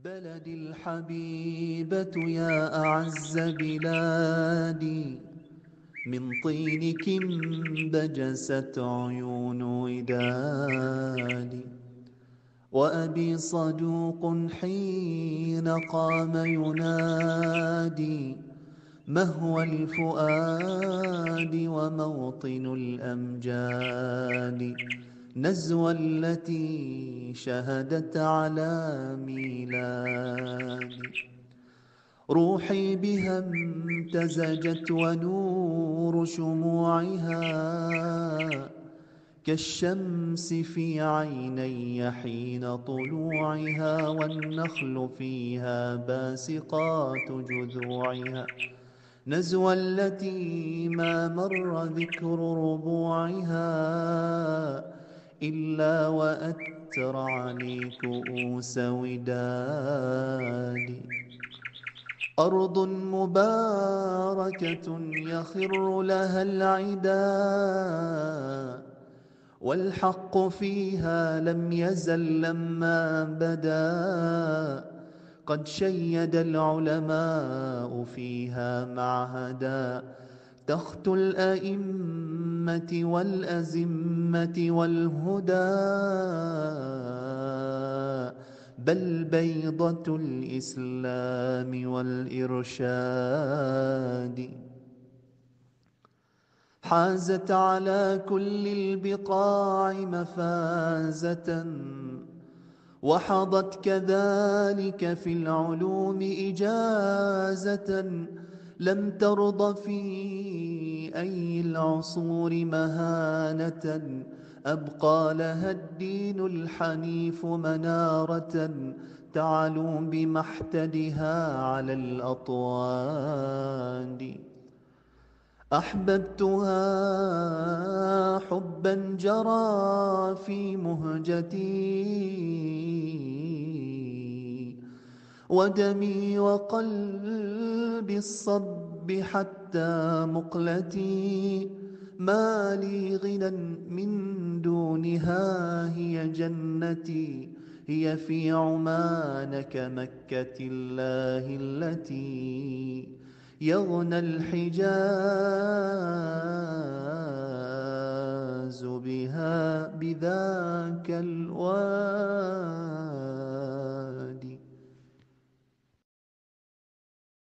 بلدي الحبيبة يا أعز بلادي، من طينك انبجست عيون ودادي. وأبي صدوق حين قام ينادي، مهوى الفؤاد وموطن الأمجاد، نزوى التي شهدت على ميلادي. روحي بها امتزجت ونور شموعها كالشمس في عيني حين طلوعها، والنخل فيها باسقات جذوعها، نزوى التي ما مر ذكر ربوعها إلا وأترع لي كؤوس وداد. أرض مباركة يخر لها العدا، والحق فيها لم يزل لما بدا، قد شيد العلماء فيها معهدا، تخت الأئمة والأزمة والهدى، بل بيضة الإسلام والإرشاد. حازت على كل البقاع مفازة، وحظت كذلك في العلوم إجازة، لم ترض في أي العصور مهانة، أبقى لها الدين الحنيف منارة، تعلو بمحتدها على الأطواد. أحببتها حبا جرى في مهجتي، ودمي وقلبي الصب حتى مقلتي، ما لي غنى من دونها، هي جنتي، هي في عمان كمكة الله التي يغنى الحجاز